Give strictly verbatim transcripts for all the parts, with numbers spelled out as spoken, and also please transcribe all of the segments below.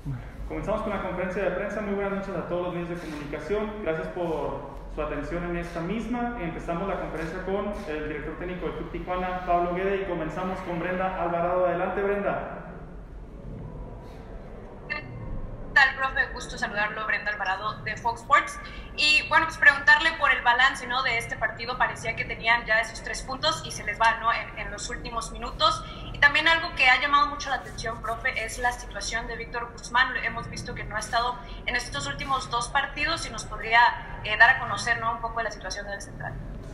Comenzamos con la conferencia de prensa. Muy buenas noches a todos los medios de comunicación. Gracias por su atención en esta misma. Empezamos la conferencia con el director técnico del Club Tijuana, Pablo Guede, y comenzamos con Brenda Alvarado. Adelante, Brenda. ¿Qué tal, profe? Gusto saludarlo, Brenda Alvarado de Fox Sports. Y bueno, pues preguntarle por el balance, ¿no?, de este partido. Parecía que tenían ya esos tres puntos y se les va, ¿no?, en, en los últimos minutos. Y también algo que ha llamado mucho la atención, profe, es la situación de Víctor Guzmán. Hemos visto que no ha estado en estos últimos dos partidos y nos podría eh, dar a conocer, ¿no?, un poco de la situación del central.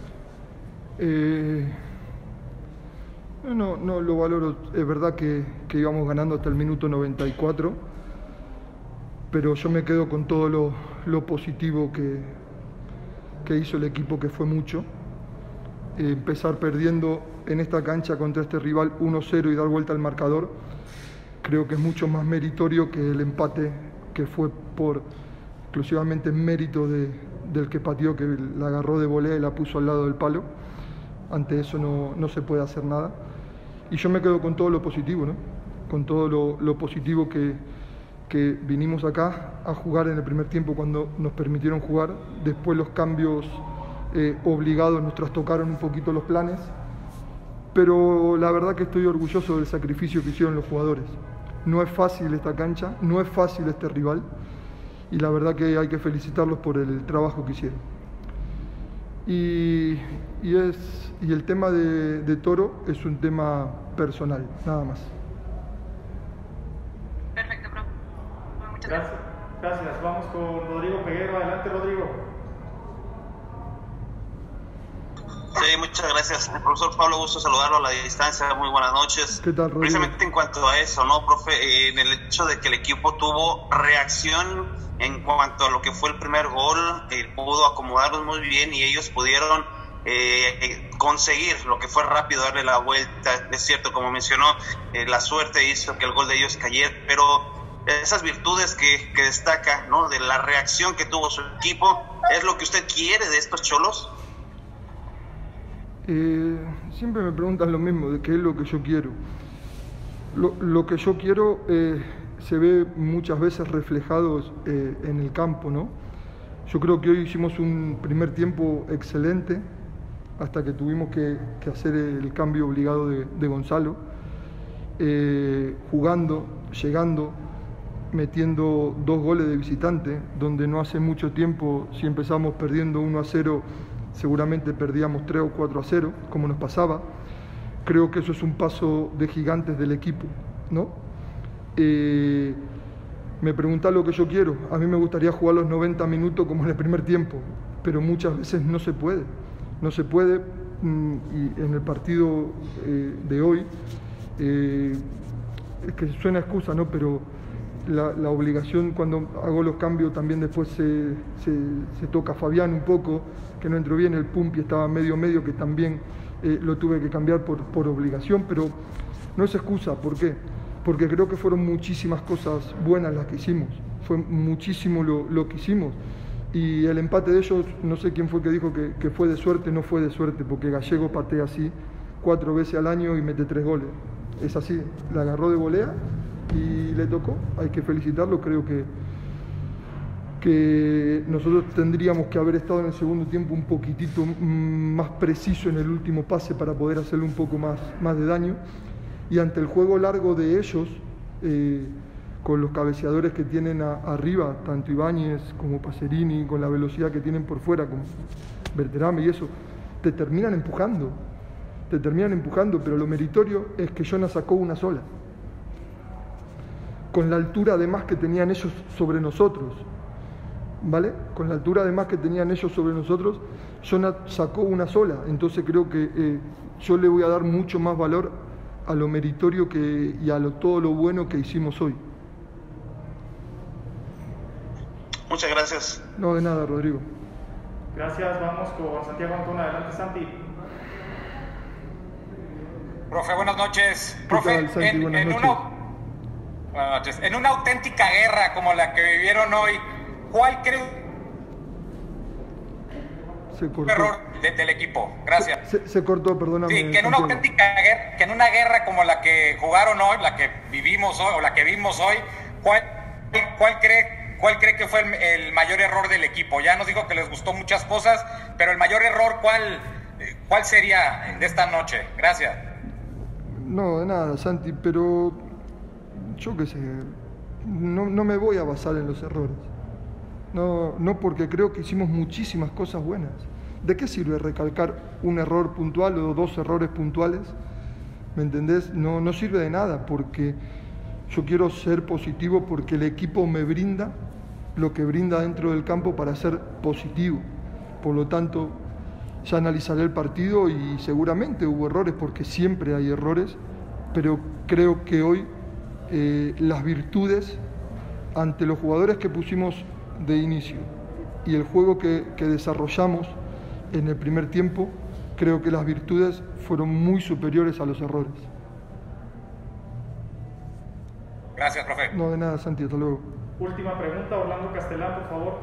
Eh, no, no lo valoro. Es verdad que, que íbamos ganando hasta el minuto noventa y cuatro, pero yo me quedo con todo lo, lo positivo que, que hizo el equipo, que fue mucho. Eh, empezar perdiendo en esta cancha contra este rival uno cero y dar vuelta al marcador, creo que es mucho más meritorio que el empate, que fue por exclusivamente mérito de, del que pateó, que la agarró de volea y la puso al lado del palo. Ante eso no, no se puede hacer nada. Y yo me quedo con todo lo positivo, ¿no? Con todo lo, lo positivo que, que vinimos acá a jugar en el primer tiempo cuando nos permitieron jugar. Después los cambios eh, obligados nos trastocaron un poquito los planes. Pero la verdad que estoy orgulloso del sacrificio que hicieron los jugadores. No es fácil esta cancha, no es fácil este rival, y la verdad que hay que felicitarlos por el trabajo que hicieron. Y, y, es, y el tema de, de Toro es un tema personal, nada más. Perfecto, profe. Muchas gracias. Gracias. Gracias. Vamos con Rodrigo Peguero. Adelante, Rodrigo. Sí, muchas gracias, profesor Pablo, gusto saludarlo a la distancia, muy buenas noches. ¿Qué tal, Rodrigo? Precisamente en cuanto a eso, ¿no, profe? Eh, en el hecho de que el equipo tuvo reacción en cuanto a lo que fue el primer gol, eh, pudo acomodarlos muy bien y ellos pudieron eh, conseguir lo que fue rápido, darle la vuelta. Es cierto, como mencionó, eh, la suerte hizo que el gol de ellos cayera, pero esas virtudes que, que destaca, ¿no?, de la reacción que tuvo su equipo, ¿es lo que usted quiere de estos Cholos? Eh, siempre me preguntan lo mismo, de qué es lo que yo quiero. Lo, lo que yo quiero eh, se ve muchas veces reflejado eh, en el campo, ¿no? Yo creo que hoy hicimos un primer tiempo excelente, hasta que tuvimos que, que hacer el cambio obligado de, de Gonzalo, eh, jugando, llegando, metiendo dos goles de visitante, donde no hace mucho tiempo, si empezamos perdiendo uno a cero, seguramente perdíamos tres o cuatro a cero, como nos pasaba. Creo que eso es un paso de gigantes del equipo, ¿no? Eh, me preguntás lo que yo quiero. A mí me gustaría jugar los noventa minutos como en el primer tiempo, pero muchas veces no se puede. No se puede, y en el partido eh, de hoy, eh, es que suena excusa, ¿no? Pero La, la obligación, cuando hago los cambios, también después se, se, se toca a Fabián un poco, que no entró bien, el Pumpi estaba medio medio, que también eh, lo tuve que cambiar por, por obligación, pero no es excusa. ¿Por qué? Porque creo que fueron muchísimas cosas buenas las que hicimos, fue muchísimo lo, lo que hicimos, y el empate de ellos, no sé quién fue que dijo que, que fue de suerte, no fue de suerte, porque Gallego patea así cuatro veces al año y mete tres goles, es así, la agarró de volea y le tocó, hay que felicitarlo. Creo que, que nosotros tendríamos que haber estado en el segundo tiempo un poquitito más preciso en el último pase para poder hacerle un poco más, más de daño, y ante el juego largo de ellos, eh, con los cabeceadores que tienen a, arriba, tanto Ibáñez como Pacerini, con la velocidad que tienen por fuera, con Berterame y eso, te terminan empujando, te terminan empujando, pero lo meritorio es que Jonas sacó una sola, con la altura además que tenían ellos sobre nosotros, ¿vale? Con la altura además que tenían ellos sobre nosotros, Jonas sacó una sola. Entonces creo que eh, yo le voy a dar mucho más valor a lo meritorio que, y a lo, todo lo bueno que hicimos hoy. Muchas gracias. No, de nada, Rodrigo. Gracias. Vamos con Santiago Antón. Adelante, Santi. Profe, buenas noches. Profe, tal, Santi? en, Buenas en noches. Una... Buenas noches. En una auténtica guerra como la que vivieron hoy, ¿cuál cree Se un cortó. error de- del equipo? Gracias. Se, se cortó, perdóname. Sí, que en una Santiago. auténtica guerra, que en una guerra como la que jugaron hoy, la que vivimos hoy, o la que vimos hoy, ¿cuál cuál cree, cuál cree que fue el, el mayor error del equipo? Ya nos dijo que les gustó muchas cosas, pero el mayor error, ¿cuál, cuál sería de esta noche? Gracias. No, de nada, Santi, pero yo qué sé, no, no me voy a basar en los errores. No, no porque creo que hicimos muchísimas cosas buenas. ¿De qué sirve recalcar un error puntual o dos errores puntuales? ¿Me entendés? No, no sirve de nada, porque yo quiero ser positivo porque el equipo me brinda lo que brinda dentro del campo para ser positivo. Por lo tanto, ya analizaré el partido y seguramente hubo errores, porque siempre hay errores, pero creo que hoy eh, las virtudes ante los jugadores que pusimos de inicio y el juego que, que desarrollamos en el primer tiempo, creo que las virtudes fueron muy superiores a los errores. Gracias, profe. No, de nada, Santi, hasta luego. Última pregunta, Orlando Castelán, por favor.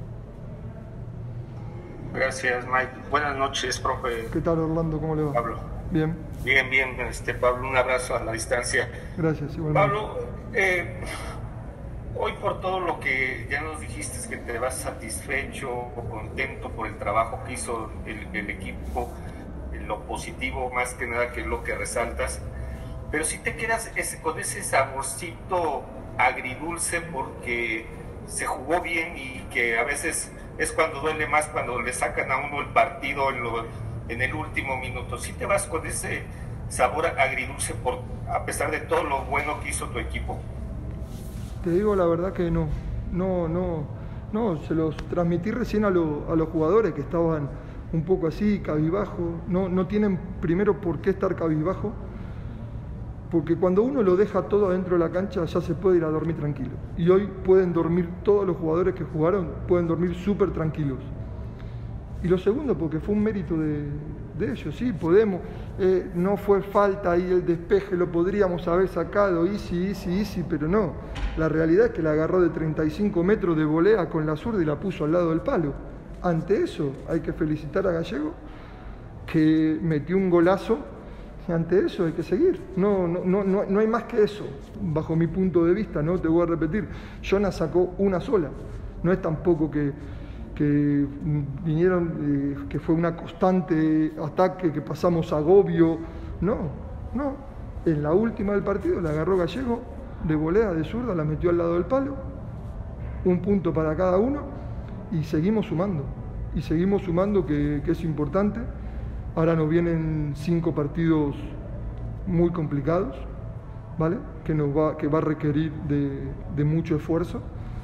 Gracias, Mike. Buenas noches, profe. ¿Qué tal, Orlando? ¿Cómo le va? Pablo. Bien. Bien, bien, este, Pablo, un abrazo a la distancia. Gracias, igualmente. Pablo, eh, hoy por todo lo que ya nos dijiste, que te vas satisfecho o contento por el trabajo que hizo el, el equipo, lo positivo más que nada, que es lo que resaltas, pero si te quedas ese, con ese saborcito agridulce porque se jugó bien y que a veces es cuando duele más cuando le sacan a uno el partido en, lo, en el último minuto. Si te vas con ese sabor agridulce por, a pesar de todo lo bueno que hizo tu equipo. Te digo la verdad que no, no, no, no, se los transmití recién a, lo, a los jugadores que estaban un poco así, cabizbajo. No, no tienen primero por qué estar cabizbajo, porque cuando uno lo deja todo adentro de la cancha ya se puede ir a dormir tranquilo. Y hoy pueden dormir, todos los jugadores que jugaron pueden dormir súper tranquilos. Y lo segundo, porque fue un mérito de, de ellos, sí, podemos, eh, no fue falta ahí el despeje, lo podríamos haber sacado, easy, easy, easy, pero no. La realidad es que la agarró de treinta y cinco metros de volea con la zurda y la puso al lado del palo. Ante eso hay que felicitar a Gallego, que metió un golazo, y ante eso hay que seguir. No, no, no, no, no hay más que eso, bajo mi punto de vista, no te voy a repetir. Jonas sacó una sola, no es tampoco que, que vinieron, eh, que fue una constante ataque, que pasamos agobio, no, no. En la última del partido la agarró Gallego, de volea, de zurda, la metió al lado del palo, un punto para cada uno. Y seguimos sumando, y seguimos sumando que, que es importante. Ahora nos vienen cinco partidos muy complicados, ¿vale? Que, nos va, que va a requerir de, de mucho esfuerzo,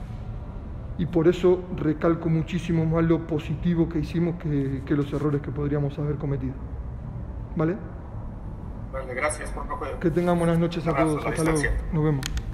y por eso recalco muchísimo más lo positivo que hicimos que, que los errores que podríamos haber cometido, ¿vale? Vale, gracias por no poder. Que tengan buenas noches a todos, hasta luego, nos vemos.